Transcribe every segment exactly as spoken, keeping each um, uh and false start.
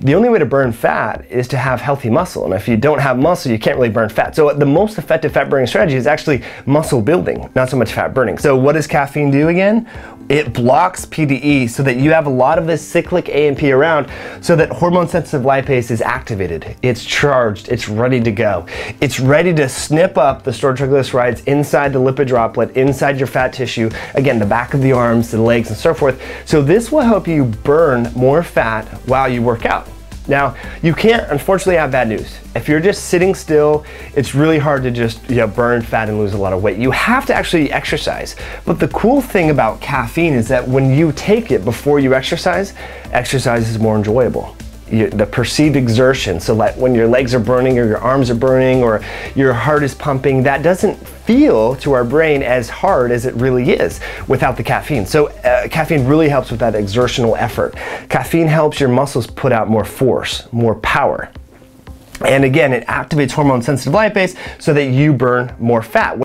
the only way to burn fat is to have healthy muscle. And if you don't have muscle, you can't really burn fat. So the most effective fat burning strategy is actually muscle building, not so much fat burning. So what does caffeine do again? It blocks P D E so that you have a lot of this cyclic A M P around, so that hormone sensitive lipase is activated. It's charged, it's ready to go. It's ready to snip up the stored triglycerides inside the lipid droplet, inside your fat tissue, again, the back of the arms, the legs, and so forth. So this will help you burn more fat while you work out. Now, you can't, unfortunately, have bad news. If you're just sitting still, it's really hard to just, you know, burn fat and lose a lot of weight. You have to actually exercise. But the cool thing about caffeine is that when you take it before you exercise, exercise is more enjoyable. You, the perceived exertion, so like when your legs are burning or your arms are burning or your heart is pumping, that doesn't feel to our brain as hard as it really is without the caffeine. So uh, caffeine really helps with that exertional effort. Caffeine helps your muscles put out more force, more power. And again, it activates hormone sensitive lipase so that you burn more fat.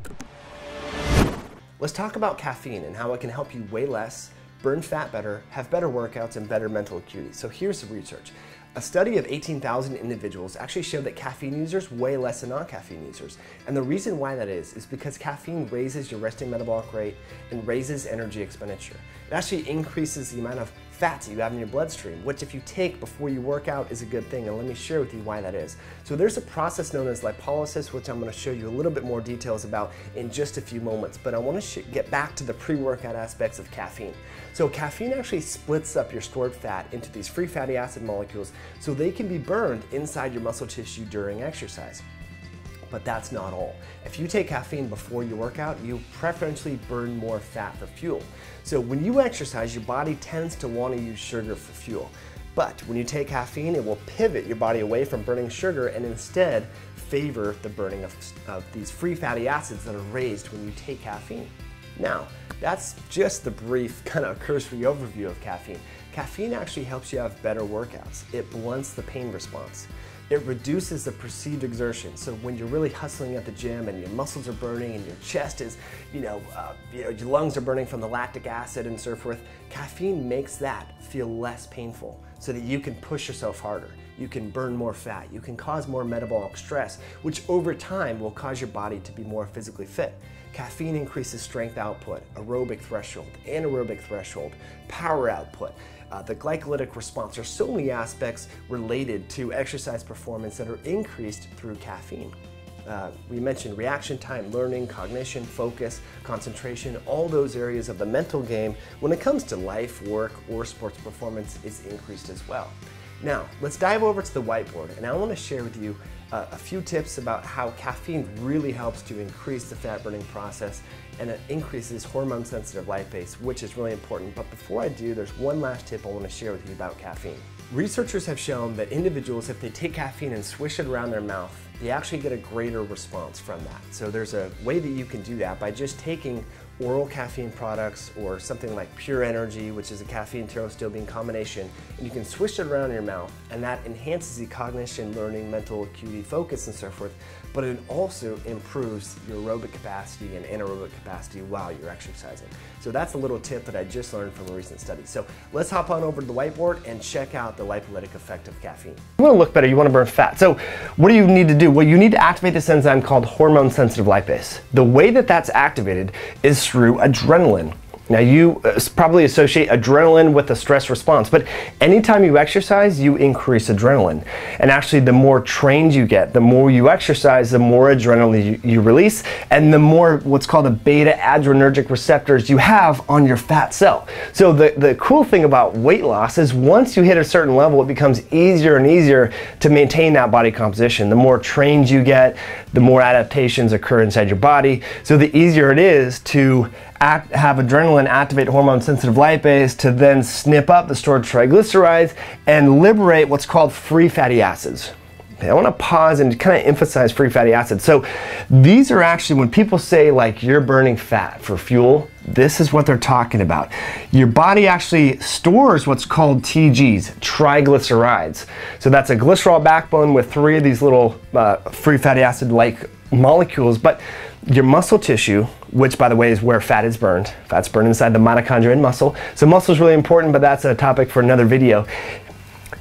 Let's talk about caffeine and how it can help you weigh less, burn fat better, have better workouts, and better mental acuity. So here's the research. A study of eighteen thousand individuals actually showed that caffeine users weigh less than non-caffeine users. And the reason why that is, is because caffeine raises your resting metabolic rate and raises energy expenditure. It actually increases the amount of fats that you have in your bloodstream, which if you take before you work out is a good thing, and let me share with you why that is. So there's a process known as lipolysis, which I'm going to show you a little bit more details about in just a few moments, but I want to get back to the pre-workout aspects of caffeine. So caffeine actually splits up your stored fat into these free fatty acid molecules so they can be burned inside your muscle tissue during exercise. But that's not all. If you take caffeine before your workout, you preferentially burn more fat for fuel. So when you exercise, your body tends to want to use sugar for fuel. But when you take caffeine, it will pivot your body away from burning sugar and instead favor the burning of, of these free fatty acids that are raised when you take caffeine. Now, that's just the brief kind of cursory overview of caffeine. Caffeine actually helps you have better workouts. It blunts the pain response. It reduces the perceived exertion. So when you're really hustling at the gym and your muscles are burning and your chest is, you know, uh, you know, your lungs are burning from the lactic acid and so forth, caffeine makes that feel less painful so that you can push yourself harder. You can burn more fat. You can cause more metabolic stress, which over time will cause your body to be more physically fit. Caffeine increases strength output, aerobic threshold, anaerobic threshold, power output. Uh, the glycolytic response. Are so many aspects related to exercise performance that are increased through caffeine. Uh, we mentioned reaction time, learning, cognition, focus, concentration, all those areas of the mental game when it comes to life, work, or sports performance is increased as well. Now, let's dive over to the whiteboard, and I want to share with you uh, a few tips about how caffeine really helps to increase the fat burning process, and it increases hormone sensitive lipase, which is really important. But before I do, there's one last tip I want to share with you about caffeine. Researchers have shown that individuals, if they take caffeine and swish it around their mouth, they actually get a greater response from that. So there's a way that you can do that by just taking oral caffeine products or something like Pure Energy, which is a caffeine pterostilbene combination, and you can swish it around in your mouth, and that enhances the cognition, learning, mental acuity, focus, and so forth, but it also improves your aerobic capacity and anaerobic capacity while you're exercising. So that's a little tip that I just learned from a recent study. So let's hop on over to the whiteboard and check out the lipolytic effect of caffeine. You want to look better, you want to burn fat. So what do you need to do? Well, you need to activate this enzyme called hormone sensitive lipase. The way that that's activated is through adrenaline. Now you uh, probably associate adrenaline with a stress response, but anytime you exercise, you increase adrenaline. And actually the more trained you get, the more you exercise, the more adrenaline you, you release, and the more what's called the beta adrenergic receptors you have on your fat cell. So the, the cool thing about weight loss is once you hit a certain level, it becomes easier and easier to maintain that body composition. The more trained you get, the more adaptations occur inside your body. So the easier it is to Act, have adrenaline activate hormone sensitive lipase to then snip up the stored triglycerides and liberate what's called free fatty acids. Okay, I want to pause and kind of emphasize free fatty acids. So these are actually, when people say like you're burning fat for fuel, this is what they're talking about. Your body actually stores what's called T Gs, triglycerides. So that's a glycerol backbone with three of these little uh, free fatty acid like molecules, but your muscle tissue, which by the way is where fat is burned. Fat's burned inside the mitochondria in muscle. So muscle is really important, but that's a topic for another video.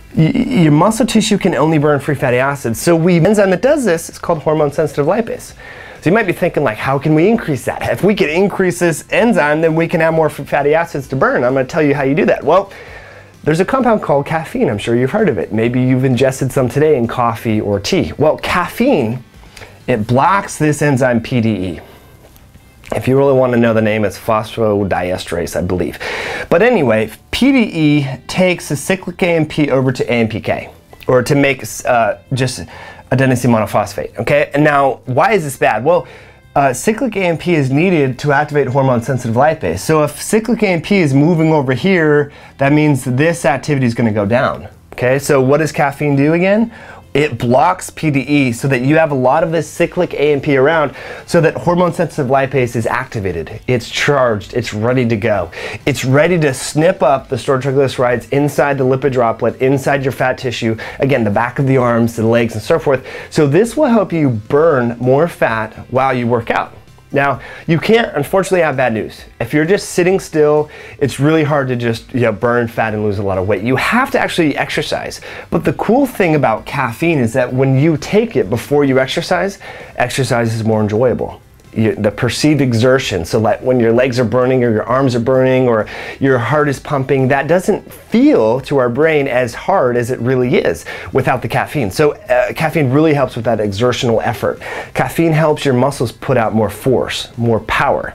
your muscle tissue can only burn free fatty acids. So we, the enzyme that does this is called hormone-sensitive lipase. So you might be thinking, like, how can we increase that? If we can increase this enzyme, then we can have more fatty acids to burn. I'm going to tell you how you do that. Well, there's a compound called caffeine. I'm sure you've heard of it. Maybe you've ingested some today in coffee or tea. Well, caffeine, it blocks this enzyme P D E. If you really want to know the name, it's phosphodiesterase, I believe. But anyway, P D E takes the cyclic A M P over to A M P K, or to make uh, just adenosine monophosphate, okay? And now, why is this bad? Well, uh, cyclic A M P is needed to activate hormone-sensitive lipase. So if cyclic A M P is moving over here, that means this activity is going to go down, okay? So what does caffeine do again? It blocks P D E so that you have a lot of this cyclic A M P around, so that hormone-sensitive lipase is activated. It's charged, it's ready to go. It's ready to snip up the stored triglycerides inside the lipid droplet, inside your fat tissue, again, the back of the arms, the legs, and so forth. So this will help you burn more fat while you work out. Now, you can't, unfortunately, have bad news. If you're just sitting still, it's really hard to just, you know, burn fat and lose a lot of weight. You have to actually exercise. But the cool thing about caffeine is that when you take it before you exercise, exercise is more enjoyable. You, the perceived exertion, so like when your legs are burning or your arms are burning or your heart is pumping, that doesn't feel to our brain as hard as it really is without the caffeine. So uh, caffeine really helps with that exertional effort. Caffeine helps your muscles put out more force, more power.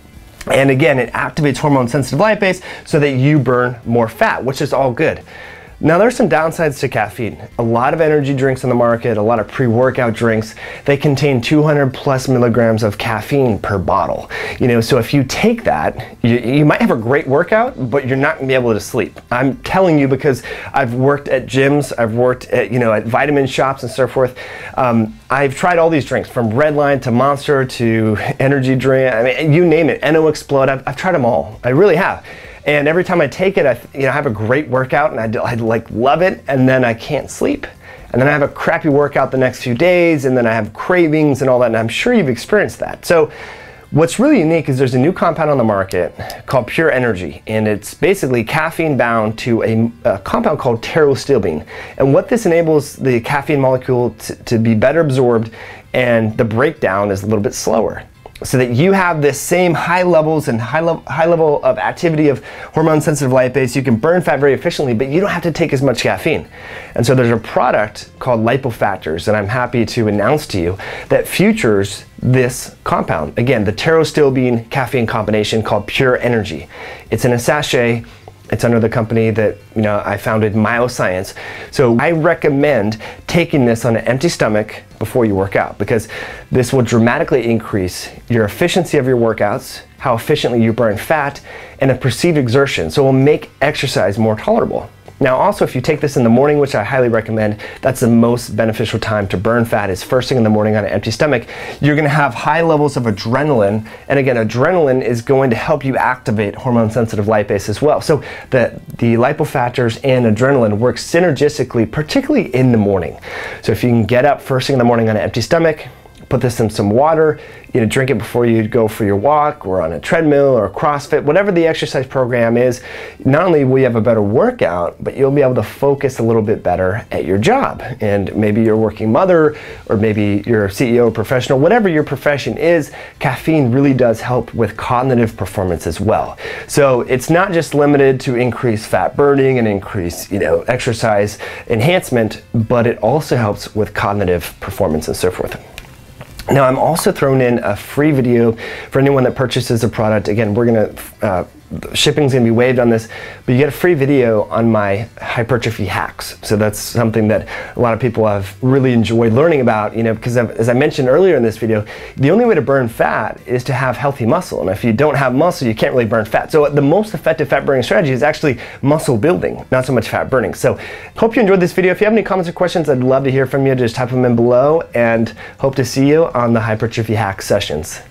And again, it activates hormone-sensitive lipase so that you burn more fat, which is all good. Now, there's some downsides to caffeine. A lot of energy drinks on the market, a lot of pre-workout drinks, they contain two hundred plus milligrams of caffeine per bottle. You know, so if you take that, you, you might have a great workout, but you're not gonna be able to sleep. I'm telling you because I've worked at gyms, I've worked at, you know, at vitamin shops and so forth. Um, I've tried all these drinks, from Redline to Monster to energy drink, I mean, you name it, N O Explode, I've, I've tried them all. I really have. And every time I take it, I you know, have a great workout and I, I like love it, and then I can't sleep. And then I have a crappy workout the next few days, and then I have cravings and all that, and I'm sure you've experienced that. So what's really unique is there's a new compound on the market called Pure Energy, and it's basically caffeine bound to a, a compound called pterostilbene. And what this enables the caffeine molecule to, to be better absorbed, and the breakdown is a little bit slower, so that you have this same high levels and high, level high level of activity of hormone-sensitive lipase. You can burn fat very efficiently, but you don't have to take as much caffeine. And so there's a product called Lipofactors, and I'm happy to announce to you that features this compound. Again, the pterostilbene caffeine combination called Pure Energy. It's in a sachet. It's under the company that, you know, I founded, Myoscience. So I recommend taking this on an empty stomach before you work out, because this will dramatically increase your efficiency of your workouts, how efficiently you burn fat, and a perceived exertion. So it will make exercise more tolerable. Now, also, if you take this in the morning, which I highly recommend, that's the most beneficial time to burn fat, is first thing in the morning on an empty stomach. You're gonna have high levels of adrenaline, and again, adrenaline is going to help you activate hormone-sensitive lipase as well. So the, the lipofactors and adrenaline work synergistically, particularly in the morning. So if you can get up first thing in the morning on an empty stomach, put this in some water, you know, drink it before you go for your walk or on a treadmill or CrossFit, whatever the exercise program is, not only will you have a better workout, but you'll be able to focus a little bit better at your job. And maybe you're a working mother, or maybe you're a C E O or professional, whatever your profession is, caffeine really does help with cognitive performance as well. So it's not just limited to increase fat burning and increase, you know, exercise enhancement, but it also helps with cognitive performance and so forth. Now, I'm also throwing in a free video for anyone that purchases a product. Again, we're gonna, uh, shipping's gonna be waived on this, but you get a free video on my hypertrophy hacks. So that's something that a lot of people have really enjoyed learning about, you know, because I've, as I mentioned earlier in this video, the only way to burn fat is to have healthy muscle. And if you don't have muscle, you can't really burn fat. So the most effective fat burning strategy is actually muscle building, not so much fat burning. So hope you enjoyed this video. If you have any comments or questions, I'd love to hear from you. Just type them in below, and hope to see you on the hypertrophy hack sessions.